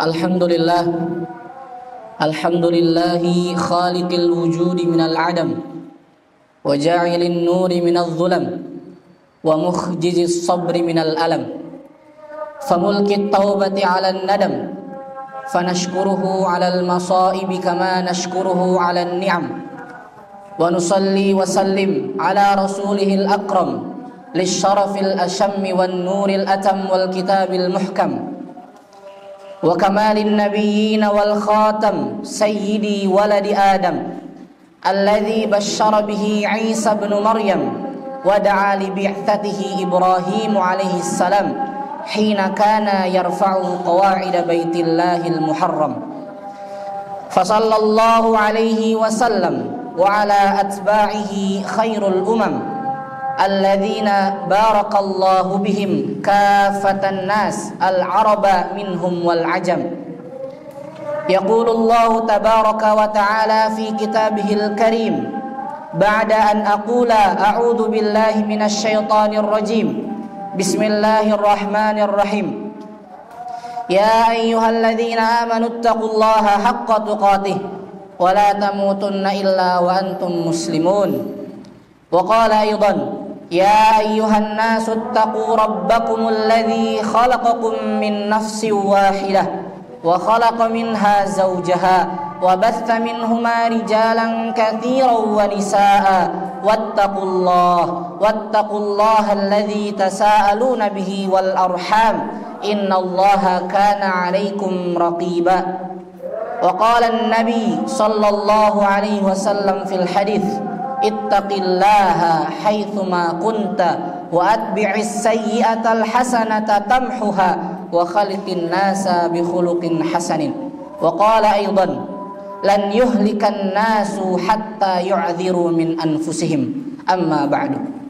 Alhamdulillah, alhamdulillahi khaliqil wujudi minal adam wa ja'ilin nuri minal zulam wa mukhjizis sabri minal alam famulkit taubati ala nadam fanashkuruhu ala al-masaibi kama nashkuruhu ala ni'am wa nusalli wa sallim ala rasulihil akram lisharafil ashammi wan nuril atam wal kitabil muhkam wa kamalin nabiyyin wal khatam sayyidi waladi adam alladhi bashshara bihi Isa ibn Maryam wa da'a li bi'tsatihi Ibrahim alaihi salam hina kana yarfa'u qawa'ida baitillahil muharram fa sallallahu alaihi wa sallam wa ala atba'ihi khairul umam الذين بارك الله بهم كافة الناس العرب منهم والعجم يقول الله تبارك وتعالى في كتابه الكريم بعد أن أقول أعوذ بالله من الشيطان الرجيم بسم الله الرحمن الرحيم يا أيها الذين آمنوا اتقوا الله حق تقاته ولا تموتن إلا وأنتم مسلمون وقال أيضا يا أيها الناس اتقوا ربكم الذي خلقكم من نفس واحدة وخلق منها زوجها وبث منهما رجالا كثيرا ونساء واتقوا الله الذي تساءلون به والأرحام إن الله كان عليكم رقيبا وقال النبي صلى الله عليه وسلم في الحديث اتق الله حيثما كنت وأتبع السيئة الحسنة تمحها وخلق الناس بخلق حسن وقال أيضا لن يهلك الناس حتى يعذروا من أنفسهم أما بعد.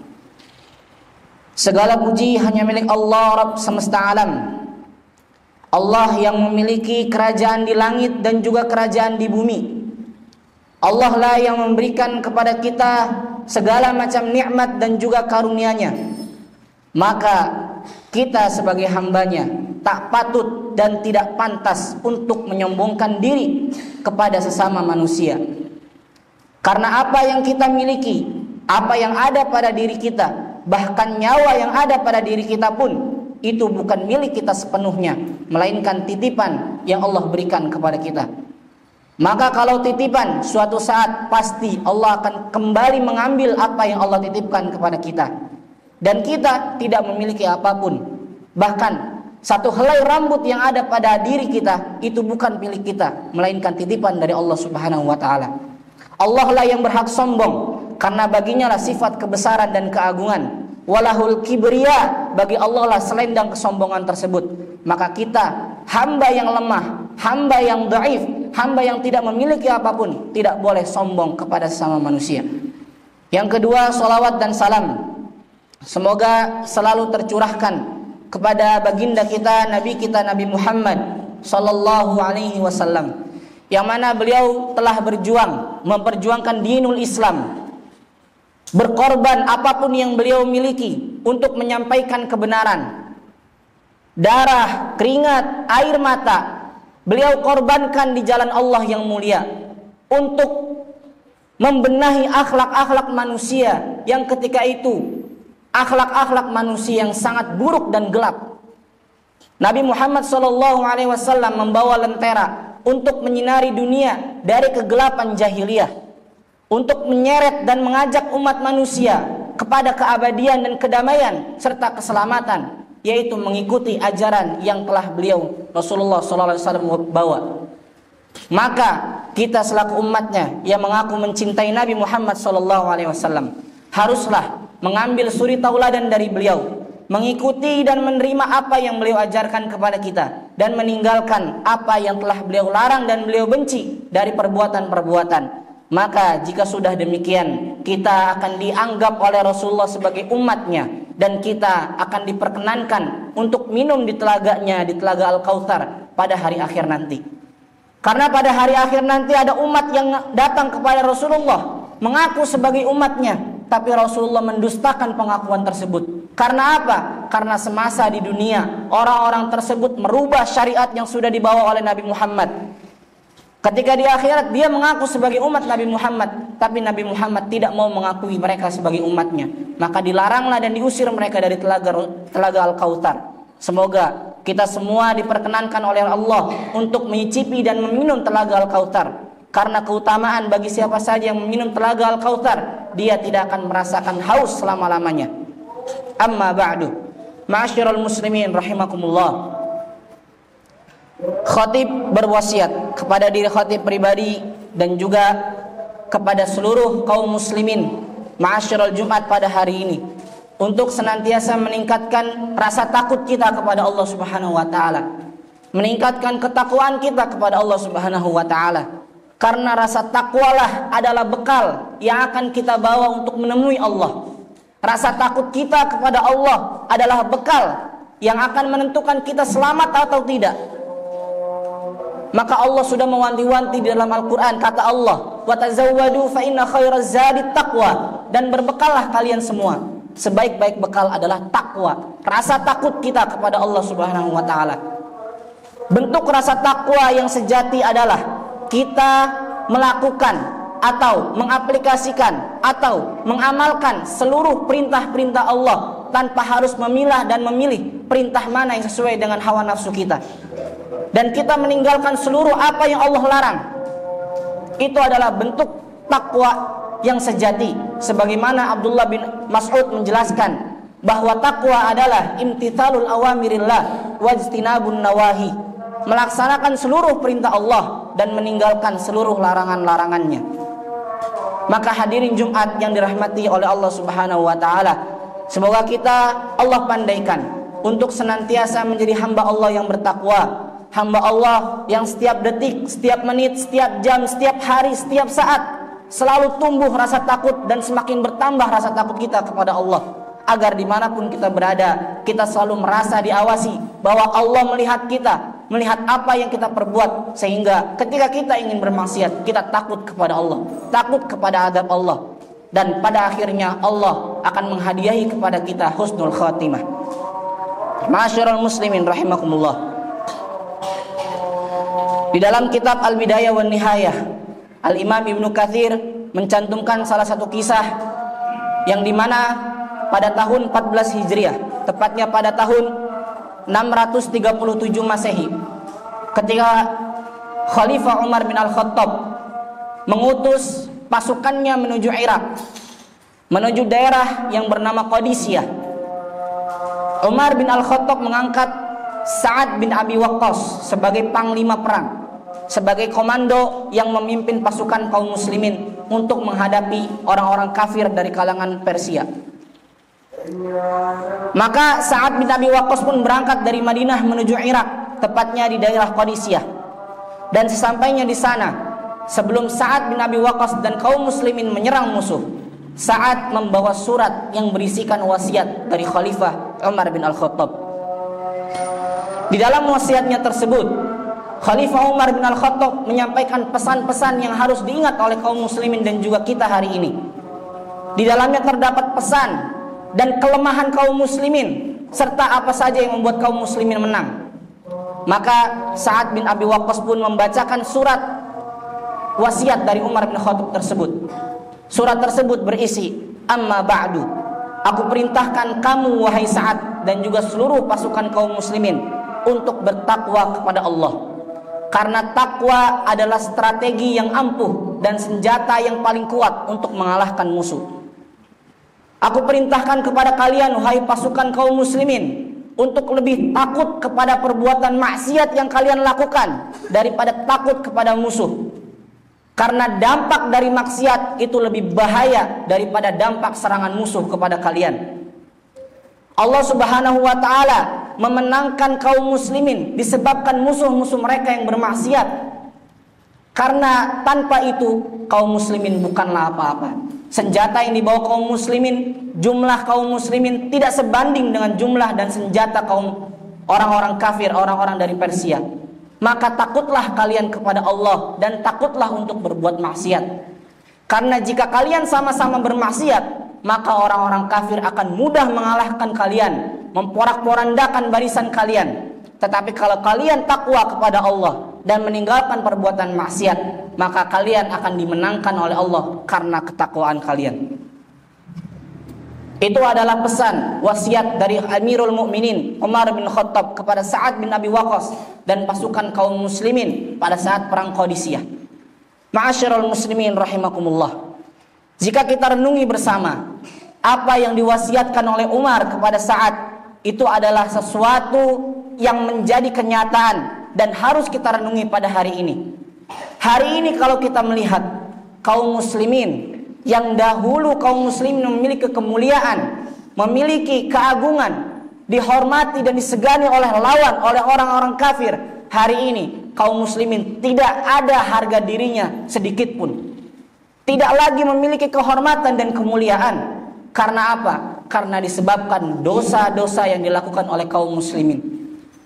Segala puji hanya milik Allah Rabb semesta alam, Allah yang memiliki kerajaan di langit dan juga kerajaan di bumi. Allah lah yang memberikan kepada kita segala macam nikmat dan juga karunia-Nya. Maka kita sebagai hamba-Nya tak patut dan tidak pantas untuk menyombongkan diri kepada sesama manusia. Karena apa yang kita miliki, apa yang ada pada diri kita, bahkan nyawa yang ada pada diri kita pun, itu bukan milik kita sepenuhnya, melainkan titipan yang Allah berikan kepada kita. Maka kalau titipan, suatu saat pasti Allah akan kembali mengambil apa yang Allah titipkan kepada kita. Dan kita tidak memiliki apapun. Bahkan satu helai rambut yang ada pada diri kita itu bukan milik kita, melainkan titipan dari Allah Subhanahu wa taala. Allah lah yang berhak sombong, karena baginya lah sifat kebesaran dan keagungan. Walahul kibriya, bagi Allah lah selendang kesombongan tersebut. Maka kita hamba yang lemah, hamba yang dhaif, hamba yang tidak memiliki apapun, tidak boleh sombong kepada sesama manusia. Yang kedua, salawat dan salam semoga selalu tercurahkan kepada baginda kita, Nabi Muhammad sallallahu alaihi wasallam, yang mana beliau telah berjuang memperjuangkan dinul Islam, berkorban apapun yang beliau miliki untuk menyampaikan kebenaran. Darah, keringat, air mata beliau korbankan di jalan Allah yang mulia untuk membenahi akhlak-akhlak manusia yang ketika itu akhlak-akhlak manusia yang sangat buruk dan gelap. Nabi Muhammad SAW membawa lentera untuk menyinari dunia dari kegelapan jahiliyah, untuk menyeret dan mengajak umat manusia kepada keabadian dan kedamaian serta keselamatan, yaitu mengikuti ajaran yang telah beliau Rasulullah SAW bawa. Maka kita selaku umatnya yang mengaku mencintai Nabi Muhammad SAW haruslah mengambil suri tauladan dari beliau, mengikuti dan menerima apa yang beliau ajarkan kepada kita, dan meninggalkan apa yang telah beliau larang dan beliau benci dari perbuatan-perbuatan. Maka jika sudah demikian, kita akan dianggap oleh Rasulullah sebagai umatnya, dan kita akan diperkenankan untuk minum di telaganya, di telaga Al-Kautsar pada hari akhir nanti. Karena pada hari akhir nanti ada umat yang datang kepada Rasulullah mengaku sebagai umatnya, tapi Rasulullah mendustakan pengakuan tersebut. Karena apa? karena semasa di dunia orang-orang tersebut merubah syariat yang sudah dibawa oleh Nabi Muhammad. Ketika di akhirat dia mengaku sebagai umat Nabi Muhammad, tapi Nabi Muhammad tidak mau mengakui mereka sebagai umatnya. Maka dilaranglah dan diusir mereka dari telaga Al-Kautsar. Semoga kita semua diperkenankan oleh Allah untuk menyicipi dan meminum telaga Al-Kautsar. Karena keutamaan bagi siapa saja yang meminum telaga Al-Kautsar, dia tidak akan merasakan haus selama-lamanya. Amma ba'du, ma'asyiral muslimin rahimakumullah. Khatib berwasiat kepada diri khatib pribadi dan juga kepada seluruh kaum muslimin ma'asyiral Jumat pada hari ini untuk senantiasa meningkatkan rasa takut kita kepada Allah Subhanahu wa taala, meningkatkan ketakwaan kita kepada Allah Subhanahu wa taala. Karena rasa takwalah adalah bekal yang akan kita bawa untuk menemui Allah. Rasa takut kita kepada Allah adalah bekal yang akan menentukan kita selamat atau tidak. Maka Allah sudah mewanti-wanti di dalam Al-Quran, kata Allah, wa tazawwadu fa inna khairaz zadi taqwa, dan berbekallah kalian semua. Sebaik-baik bekal adalah takwa, rasa takut kita kepada Allah Subhanahu wa taala. Bentuk rasa takwa yang sejati adalah kita melakukan atau mengaplikasikan atau mengamalkan seluruh perintah-perintah Allah tanpa harus memilah dan memilih perintah mana yang sesuai dengan hawa nafsu kita. Dan kita meninggalkan seluruh apa yang Allah larang. Itu adalah bentuk takwa yang sejati. Sebagaimana Abdullah bin Mas'ud menjelaskan bahwa takwa adalah imtithalul awamirillah wajtinabun nawahi, melaksanakan seluruh perintah Allah dan meninggalkan seluruh larangan-larangannya. Maka hadirin Jumat yang dirahmati oleh Allah Subhanahu wa taala, semoga kita Allah pandaikan untuk senantiasa menjadi hamba Allah yang bertakwa, hamba Allah yang setiap detik, setiap menit, setiap jam, setiap hari, setiap saat selalu tumbuh rasa takut dan semakin bertambah rasa takut kita kepada Allah, agar dimanapun kita berada kita selalu merasa diawasi, bahwa Allah melihat kita, melihat apa yang kita perbuat, sehingga ketika kita ingin bermaksiat kita takut kepada Allah, takut kepada azab Allah, dan pada akhirnya Allah akan menghadiahi kepada kita husnul khatimah. Ma'asyiral muslimin rahimakumullah. Di dalam kitab Al-Bidayah wan Nihayah, Al-Imam Ibnu Katsir mencantumkan salah satu kisah yang dimana pada tahun 14 Hijriah, tepatnya pada tahun 637 Masehi, ketika Khalifah Umar bin Al-Khattab mengutus pasukannya menuju Irak, menuju daerah yang bernama Qadisiyah. Umar bin Al-Khattab mengangkat Sa'ad bin Abi Waqqas sebagai panglima perang, sebagai komando yang memimpin pasukan kaum muslimin untuk menghadapi orang-orang kafir dari kalangan Persia. Maka Sa'ad bin Abi Waqqas pun berangkat dari Madinah menuju Irak, tepatnya di daerah Qadisiyah. Dan sesampainya di sana, sebelum Sa'ad bin Abi Waqqas dan kaum muslimin menyerang musuh, Sa'ad membawa surat yang berisikan wasiat dari Khalifah Umar bin Al-Khattab. Di dalam wasiatnya tersebut, Khalifah Umar bin Al-Khattab menyampaikan pesan-pesan yang harus diingat oleh kaum muslimin dan juga kita hari ini. Di dalamnya terdapat pesan dan kelemahan kaum muslimin, serta apa saja yang membuat kaum muslimin menang. Maka Sa'ad bin Abi Waqqas pun membacakan surat wasiat dari Umar bin Khattab tersebut. Surat tersebut berisi, amma ba'du, aku perintahkan kamu wahai Sa'ad dan juga seluruh pasukan kaum muslimin untuk bertakwa kepada Allah, karena takwa adalah strategi yang ampuh dan senjata yang paling kuat untuk mengalahkan musuh. Aku perintahkan kepada kalian wahai pasukan kaum muslimin untuk lebih takut kepada perbuatan maksiat yang kalian lakukan daripada takut kepada musuh, karena dampak dari maksiat itu lebih bahaya daripada dampak serangan musuh kepada kalian. Allah Subhanahu wa taala memenangkan kaum muslimin disebabkan musuh-musuh mereka yang bermaksiat. Karena tanpa itu kaum muslimin bukanlah apa-apa. Senjata yang dibawa kaum muslimin, jumlah kaum muslimin tidak sebanding dengan jumlah dan senjata kaum orang-orang kafir, orang-orang dari Persia. Maka takutlah kalian kepada Allah dan takutlah untuk berbuat maksiat. Karena jika kalian sama-sama bermaksiat, maka orang-orang kafir akan mudah mengalahkan kalian memporak-porandakan barisan kalian. Tetapi kalau kalian takwa kepada Allah dan meninggalkan perbuatan maksiat, maka kalian akan dimenangkan oleh Allah karena ketakwaan kalian. Itu adalah pesan wasiat dari Amirul Mukminin Umar bin Khattab kepada Sa'ad bin Abi Waqqas dan pasukan kaum muslimin pada saat perang Qadisiyah. Ma'asyiral muslimin rahimakumullah. Jika kita renungi bersama apa yang diwasiatkan oleh Umar kepada Sa'ad, itu adalah sesuatu yang menjadi kenyataan dan harus kita renungi pada hari ini. Hari ini kalau kita melihat kaum muslimin yang dahulu kaum muslimin memiliki kemuliaan, memiliki keagungan, dihormati dan disegani oleh lawan, oleh orang-orang kafir, hari ini kaum muslimin tidak ada harga dirinya sedikit pun. Tidak lagi memiliki kehormatan dan kemuliaan. Karena apa? Karena disebabkan dosa-dosa yang dilakukan oleh kaum muslimin.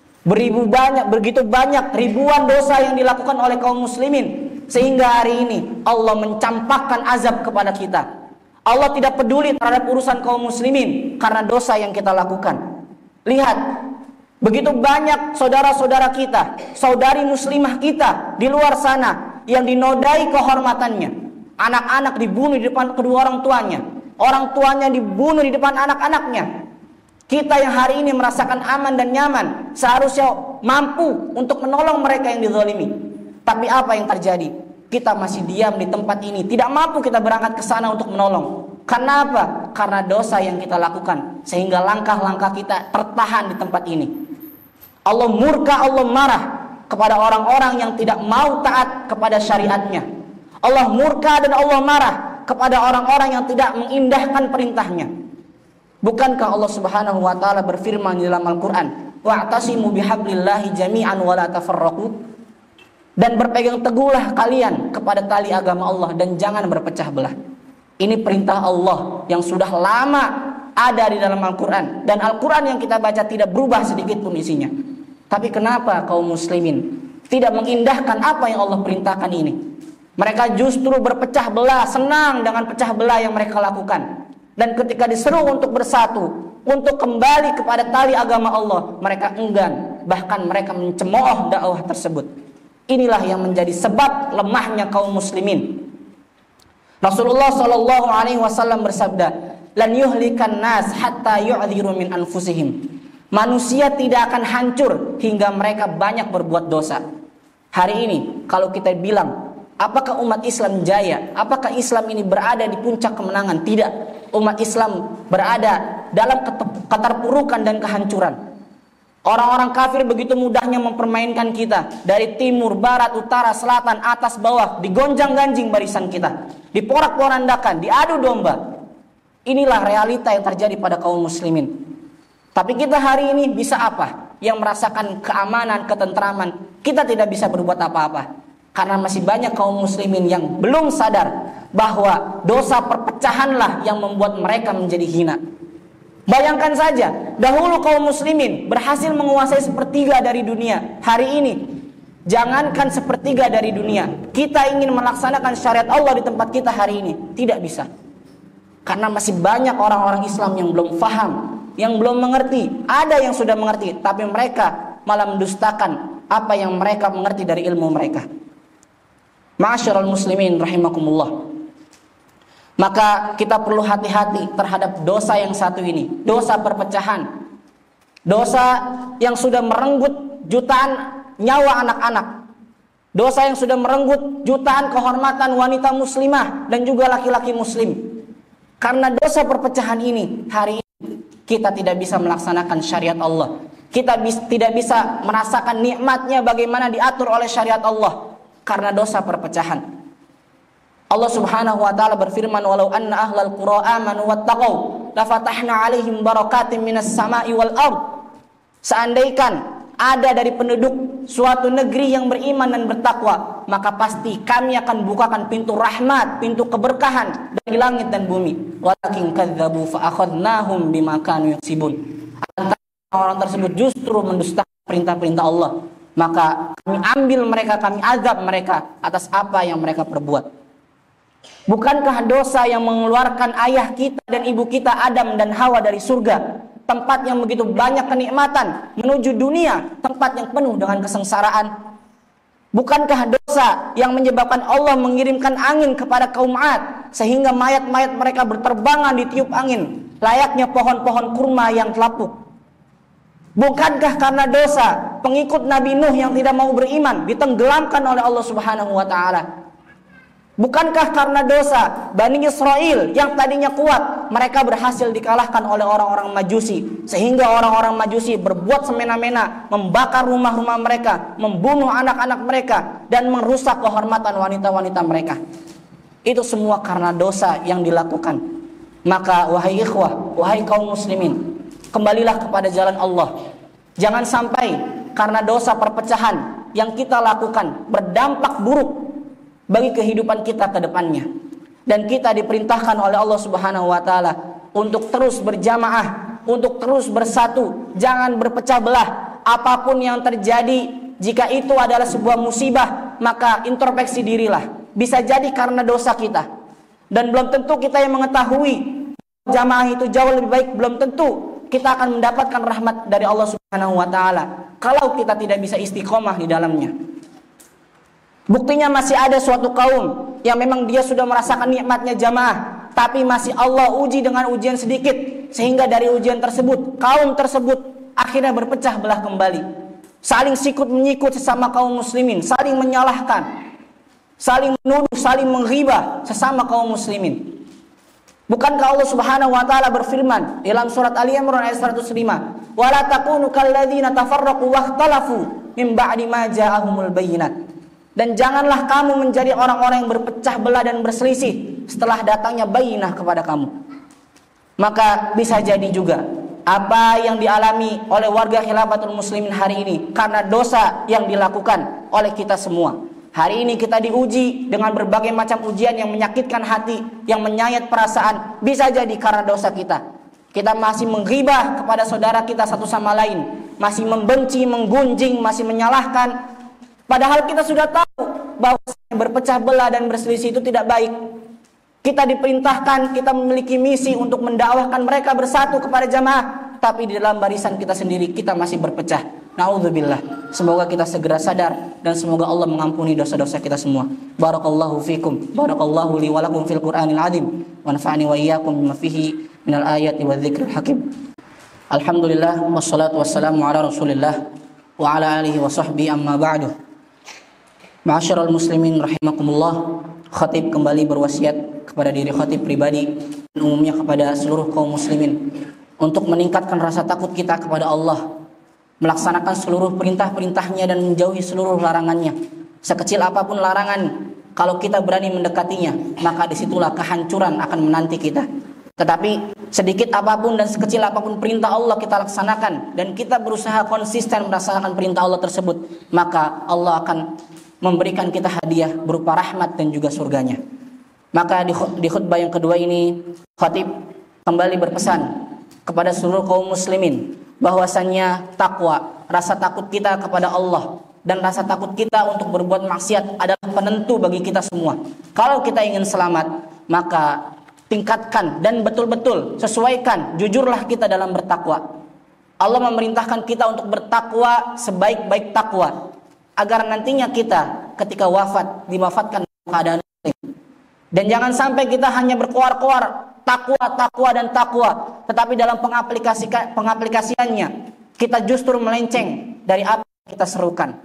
Begitu banyak ribuan dosa yang dilakukan oleh kaum muslimin, sehingga hari ini Allah mencampakkan azab kepada kita. Allah tidak peduli terhadap urusan kaum muslimin karena dosa yang kita lakukan. Lihat, begitu banyak saudara-saudara kita, saudari muslimah kita di luar sana yang dinodai kehormatannya. Anak-anak dibunuh di depan kedua orang tuanya dibunuh di depan anak-anaknya. Kita yang hari ini merasakan aman dan nyaman seharusnya mampu untuk menolong mereka yang dizalimi. Tapi apa yang terjadi? Kita masih diam di tempat ini, tidak mampu kita berangkat ke sana untuk menolong. Karena apa? Karena dosa yang kita lakukan, sehingga langkah-langkah kita tertahan di tempat ini. Allah murka, Allah marah kepada orang-orang yang tidak mau taat kepada syariatnya. Allah murka dan Allah marah kepada orang-orang yang tidak mengindahkan perintahnya. Bukankah Allah Subhanahu wa taala berfirman di dalam Al-Qur'an, "Wa'tasimu bihablillahi jami'an wa la tafarraqu." Dan berpegang teguhlah kalian kepada tali agama Allah dan jangan berpecah belah. Ini perintah Allah yang sudah lama ada di dalam Al-Qur'an, dan Al-Qur'an yang kita baca tidak berubah sedikit pun isinya. Tapi kenapa kaum muslimin tidak mengindahkan apa yang Allah perintahkan ini? Mereka justru berpecah belah, senang dengan pecah belah yang mereka lakukan. Dan ketika diseru untuk bersatu, untuk kembali kepada tali agama Allah, mereka enggan, bahkan mereka mencemooh dakwah tersebut. Inilah yang menjadi sebab lemahnya kaum muslimin. Rasulullah SAW bersabda, "Lan yuhlikan nas hatta yu'dziru min anfusihim." Manusia tidak akan hancur hingga mereka banyak berbuat dosa. Hari ini kalau kita bilang, apakah umat Islam jaya? Apakah Islam ini berada di puncak kemenangan? Tidak. Umat Islam berada dalam keterpurukan dan kehancuran. Orang-orang kafir begitu mudahnya mempermainkan kita. Dari timur, barat, utara, selatan, atas, bawah. Digonjang-ganjing barisan kita. Diporak-porandakan, diadu domba. Inilah realita yang terjadi pada kaum muslimin. Tapi kita hari ini bisa apa? Yang merasakan keamanan, ketentraman. Kita tidak bisa berbuat apa-apa. Karena masih banyak kaum muslimin yang belum sadar bahwa dosa perpecahanlah yang membuat mereka menjadi hina. Bayangkan saja, dahulu kaum muslimin berhasil menguasai sepertiga dari dunia. Hari ini, jangankan sepertiga dari dunia, kita ingin melaksanakan syariat Allah di tempat kita hari ini, tidak bisa. Karena masih banyak orang-orang Islam yang belum paham, yang belum mengerti. Ada yang sudah mengerti, tapi mereka malah mendustakan apa yang mereka mengerti dari ilmu mereka. Ma'asyiral muslimin rahimakumullah. Maka kita perlu hati-hati terhadap dosa yang satu ini, dosa perpecahan. Dosa yang sudah merenggut jutaan nyawa anak-anak. Dosa yang sudah merenggut jutaan kehormatan wanita muslimah dan juga laki-laki muslim. Karena dosa perpecahan ini, hari ini kita tidak bisa melaksanakan syariat Allah. Kita tidak bisa merasakan nikmatnya bagaimana diatur oleh syariat Allah. Karena dosa perpecahan. Allah Subhanahu wa taala berfirman, "Walau anna ahlal qura amanu wattaqau lafatahna 'alaihim barakatim minas sama'i wal ard." Seandainya ada dari penduduk suatu negeri yang beriman dan bertakwa, maka pasti kami akan bukakan pintu rahmat, pintu keberkahan dari langit dan bumi. Walakin kadzdzabu fa akhadnahum bima kanu yaksibun. Orang tersebut justru mendustakan perintah-perintah Allah, maka kami ambil mereka, kami azab mereka atas apa yang mereka perbuat. Bukankah dosa yang mengeluarkan ayah kita dan ibu kita Adam dan Hawa dari surga tempat yang begitu banyak kenikmatan, menuju dunia, tempat yang penuh dengan kesengsaraan. Bukankah dosa yang menyebabkan Allah mengirimkan angin kepada kaum Ad sehingga mayat-mayat mereka berterbangan ditiup angin, layaknya pohon-pohon kurma yang terapuk? Bukankah karena dosa pengikut Nabi Nuh yang tidak mau beriman ditenggelamkan oleh Allah Subhanahu wa taala? Bukankah karena dosa Bani Israel yang tadinya kuat, mereka berhasil dikalahkan oleh orang-orang Majusi, sehingga orang-orang Majusi berbuat semena-mena, membakar rumah-rumah mereka, membunuh anak-anak mereka, dan merusak kehormatan wanita-wanita mereka? Itu semua karena dosa yang dilakukan. Maka wahai ikhwah, wahai kaum muslimin, kembalilah kepada jalan Allah. Jangan sampai karena dosa perpecahan yang kita lakukan berdampak buruk bagi kehidupan kita ke depannya. Dan kita diperintahkan oleh Allah Subhanahu wa taala untuk terus berjamaah, untuk terus bersatu, jangan berpecah belah. Apapun yang terjadi, jika itu adalah sebuah musibah, maka introspeksi dirilah. Bisa jadi karena dosa kita. Dan belum tentu kita yang mengetahui jamaah itu jauh lebih baik, belum tentu kita akan mendapatkan rahmat dari Allah Subhanahu wa taala kalau kita tidak bisa istiqomah di dalamnya. Buktinya masih ada suatu kaum yang memang dia sudah merasakan nikmatnya jamaah, tapi masih Allah uji dengan ujian sedikit, sehingga dari ujian tersebut kaum tersebut akhirnya berpecah belah kembali, saling sikut menyikut sesama kaum muslimin, saling menyalahkan, saling menuduh, saling menghibah sesama kaum muslimin. Bukankah Allah Subhanahu wa taala berfirman dalam surat Ali Imran ayat 105, "Wala takunu kalladzina tafarraqu wakhtalafu min ba'di ma ja'ahumul bayyinat." Dan janganlah kamu menjadi orang-orang yang berpecah belah dan berselisih setelah datangnya bayyinah kepada kamu. Maka bisa jadi juga apa yang dialami oleh warga Khilafatul Muslimin hari ini karena dosa yang dilakukan oleh kita semua. Hari ini kita diuji dengan berbagai macam ujian yang menyakitkan hati, yang menyayat perasaan. Bisa jadi karena dosa kita. Kita masih menghibah kepada saudara kita satu sama lain, masih membenci, menggunjing, masih menyalahkan. Padahal kita sudah tahu bahwa berpecah belah dan berselisih itu tidak baik. Kita diperintahkan, kita memiliki misi untuk mendakwahkan mereka bersatu kepada jamaah, tapi di dalam barisan kita sendiri kita masih berpecah. Na'udzubillah. Semoga kita segera sadar dan semoga Allah mengampuni dosa-dosa kita semua. Barakallahu fikum, barakallahu li wa lakum fil Qur'anil azim, wa nafa'ani wa iyyakum bima fihi minal ayati wadh-dhikril hakim. Alhamdulillah wassalatu wassalamu ala Rasulillah wa ala alihi wa sahbihi amma ba'du. Ma'asyiral muslimin rahimakumullah, khatib kembali berwasiat kepada diri khatib pribadi dan umumnya kepada seluruh kaum muslimin untuk meningkatkan rasa takut kita kepada Allah, melaksanakan seluruh perintah-perintahnya dan menjauhi seluruh larangannya. Sekecil apapun larangan, kalau kita berani mendekatinya, maka disitulah kehancuran akan menanti kita. Tetapi sedikit apapun dan sekecil apapun perintah Allah kita laksanakan dan kita berusaha konsisten melaksanakan perintah Allah tersebut, maka Allah akan memberikan kita hadiah berupa rahmat dan juga surganya. Maka di khutbah yang kedua ini, khatib kembali berpesan kepada seluruh kaum muslimin bahwasannya takwa, rasa takut kita kepada Allah dan rasa takut kita untuk berbuat maksiat adalah penentu bagi kita semua. Kalau kita ingin selamat, maka tingkatkan dan betul-betul sesuaikan, jujurlah kita dalam bertakwa. Allah memerintahkan kita untuk bertakwa sebaik-baik takwa, agar nantinya kita ketika wafat diwafatkan dalam keadaan muslim. Dan jangan sampai kita hanya berkoar-koar takwa dan takwa, tetapi dalam pengaplikasiannya kita justru melenceng dari apa yang kita serukan.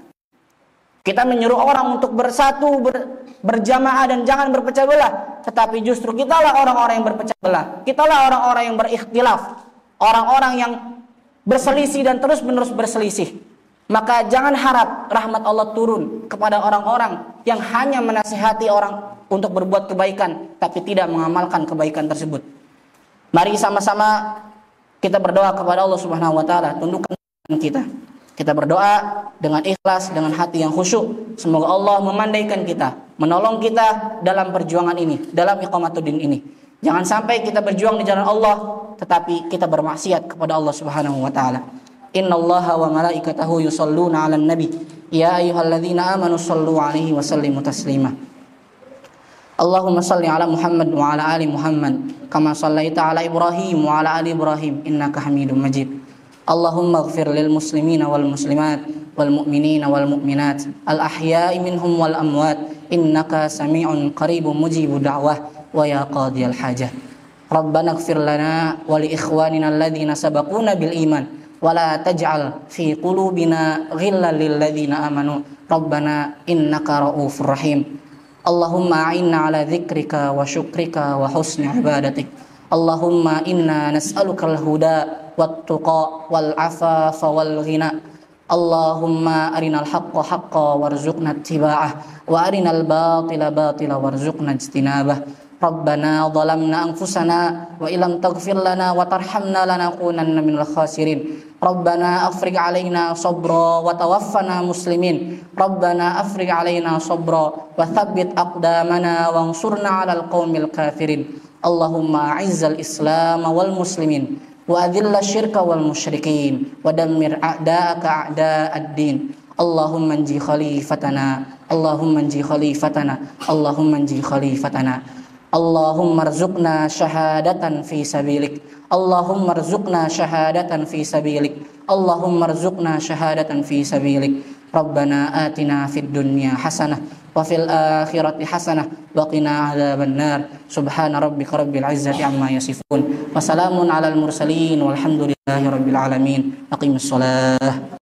Kita menyuruh orang untuk bersatu, berjamaah dan jangan berpecah belah, tetapi justru kitalah orang-orang yang berpecah belah. Kitalah orang-orang yang berikhtilaf, orang-orang yang berselisih dan terus-menerus berselisih. Maka jangan harap rahmat Allah turun kepada orang-orang yang hanya menasihati orang untuk berbuat kebaikan tapi tidak mengamalkan kebaikan tersebut. Mari sama-sama kita berdoa kepada Allah Subhanahu wa taala, tundukkan kita. Kita berdoa dengan ikhlas, dengan hati yang khusyuk. Semoga Allah memandaikan kita, menolong kita dalam perjuangan ini, dalam iqamatuddin ini. Jangan sampai kita berjuang di jalan Allah tetapi kita bermaksiat kepada Allah Subhanahu wa taala. Innallaha wa malaikatahu yusholluna 'alan nabi ya ayyuhalladzina amanu shallu 'alaihi wa sallimu taslima. Allahumma salli ala Muhammad wa ala ali Muhammad kama sallaita ala Ibrahim wa ala ali Ibrahim innaka Hamidum Majid. Allahumma ighfir lil muslimina wal muslimat wal mu'minina wal mu'minat al ahya'i minhum wal amwat innaka sami'un qaribun mujibud da'wah wa ya qadiyal hajah. Rabbana ighfir lana wa li ikhwanina alladhina sabaquna bil iman wa la taj'al fi qulubina ghillan lil ladzina amanu Rabbana innaka ra'ufur rahim. Allahumma a'inna ala dzikrika wa syukrika wa husni ibadatik. Allahumma inna nas'aluka al-huda wat-tuqa wal-afafa wal-ghina. Allahumma arinal haqqa haqqa warzuqna ittiba'ah wa arinal batila batila warzuqna ijtinabah. Rabbana zalamna anfusana wa illam taghfir lana wa tarhamna lanakunanna minal khasirin. Rabbana afrigh alaina sabra wa tawaffana muslimin. Rabbana afrigh alaina sabra wa thabbit aqdamana wansurna 'alal qaumil kafirin. Allahumma a'izzal islam wal muslimin wa adhilla syirka wal musyrikin wa dammir a'da'aka a'da'ad din. Allahumma anji khalifatana, Allahumma anji khalifatana, Allahumma anji khalifatana. Allahumma rzuqna syahadatan fi sabilik. Allahumma rzuqna syahadatan fi sabilik. Allahumma rzuqna syahadatan fi sabilik. Rabbana atina fid dunya hasanah wa fil akhirati hasanah wa qina adzaban nar. Subhana rabbika rabbil izzati amma yasifun. Wa salamun alal mursalin walhamdulillahi rabbil alamin. Aqimus shalah.